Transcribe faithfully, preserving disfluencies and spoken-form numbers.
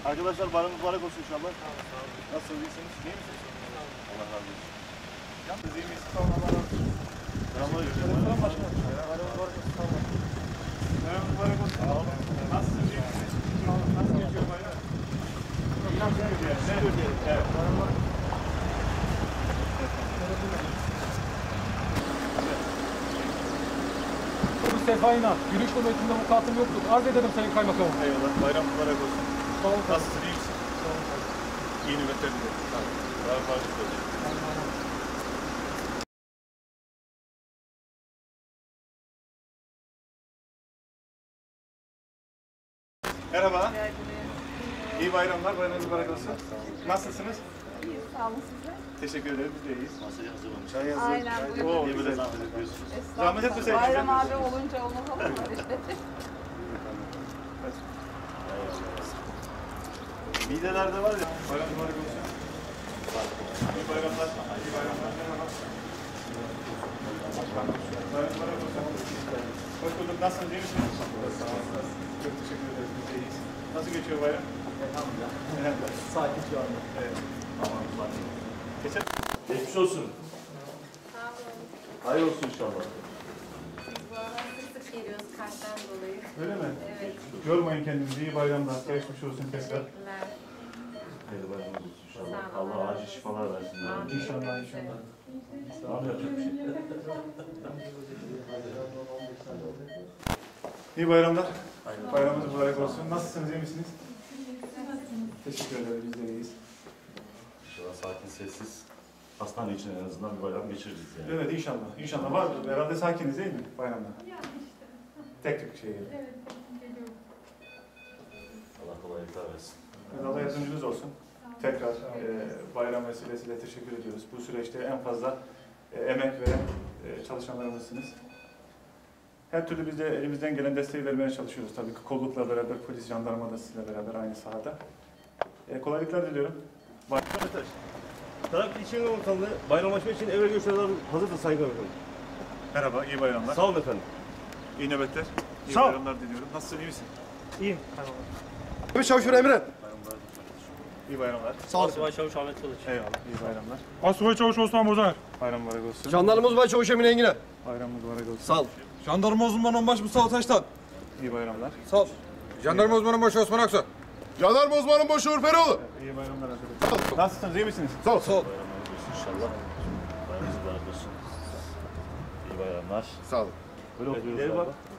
Arkadaşlar bayramınız mübarek olsun inşallah. Nasılsınız? İyisiniz? İyi misiniz? Allah razı olsun. Siz iyi misiniz? Sağ olun. Allah razı olsun. Selamünaleyküm. Selam başkanım. Bayramınız mübarek olsun. Sağ olun. Bayramınız mübarek olsun. Sağ olun. Nasılsınız? İyi misiniz? Nasıl geçiyor bayram? Nasıl geçiyor? Ne diyelim? Evet. Sefa İnan, yürüyüş nöbetinde avukatım yoktur. Arz ederim Sayın Kaymakamım. Eyvallah. Bayram mübarek olsun. Sağ olun. Nasılsın? İyi misin? Sağ olun. İyi nöbetler dilerim. Sağ olun. Bayram mübarek olsun. Merhaba. İyi bayramlar. Bayramınız mübarek olsun. Nasılsınız? İyi, sağ olun size. Teşekkür ederim. Biz de iyiyiz. Masayı hazırlamış. Çay hazır. Aynen, buyurun. Oo, Niye böyle güzel. zahmet ediyorsunuz? Zahmet etmeseydiniz. Bayram abi olunca unutalım mı işte? Midelerde var ya. Bayram mübarek olsun. İyi bayramlar. İyi bayramlar. Merhaba. Bayram mübarek olsun. Hoş bulduk. Nasılsınız? İyi misiniz? Sağ olun. Çok teşekkür ederiz. Biz de iyiyiz. Nasıl geçiyor bayram? Elhamdülillah. Elhamdülillah. Sakin şu anda. Evet. Tamam, sakin. Geçen. Geçmiş olsun. Sağ olun. Hayır olsun inşallah. Biz bu aralar sık sık geliyoruz karttan dolayı. Öyle mi? Evet. Yormayın kendinizi. İyi bayramlar. Geçmiş olsun tekrar. Teşekkürler. Hayırlı bayramlar olsun inşallah. Sağ olun. Allah acil şifalar versin. Amin. İnşallah, inşallah. Tamam, yapacak bir şey. İyi bayramlar. Bayramınız mübarek olsun. Nasılsınız? İyi misiniz? Teşekkür ederim. Biz de iyiyiz. İnşallah sakin, sessiz. Hastane için en azından bir bayram geçiririz yani. Evet inşallah. İnşallah var. Herhalde sakiniz değil mi bayramda? Tek tük şey. Allah kolaylıklar versin. Allah yardımcınız olsun. Tekrar e, bayram vesilesiyle teşekkür ediyoruz. Bu süreçte en fazla e, emek veren e, çalışanlarımızsınız. Her türlü biz de elimizden gelen desteği vermeye çalışıyoruz. Tabii ki kollukla beraber, polis, jandarma da sizinle beraber aynı sahada. E, kolaylıklar diliyorum. Arkadaşlar, Trafik İçişleri Komutanlığı bayramlaşma için evre görüşmeler hazırdır Sayın Kaymakamım. Merhaba, iyi bayramlar. Sağ olun efendim. İyi nöbetler. İyi Sağ ol. bayramlar diliyorum. Nasılsın, iyi misin? İyiyim. Abi Çavuşur Emre. İyi bayramlar. Sağ olun. Asubay Çavuş Ahmet Kılıç. Eyvallah, iyi bayramlar. Asubay Çavuş Osman Bozaner. Bayram mübarek olsun. Jandarma Uzman Çavuş Emine Engin'e. Bayram mübarek olsun. Sağ ol. Jandarma uzmanı Onbaşı Mustafa Taştan. İyi bayramlar. Sağ ol. Jandarma uzmanı Başı Osman Aksu. Jandarma Uzmanı Başı Uğur Ferioğlu. İyi bayramlar arkadaşlar. Nasılsınız, iyi misiniz? Sağ ol. Sağ ol. Bayramlar olsun inşallah. Bayramınız mübarek olsun. İyi bayramlar. Sağ ol. Böyle oturuyoruz galiba.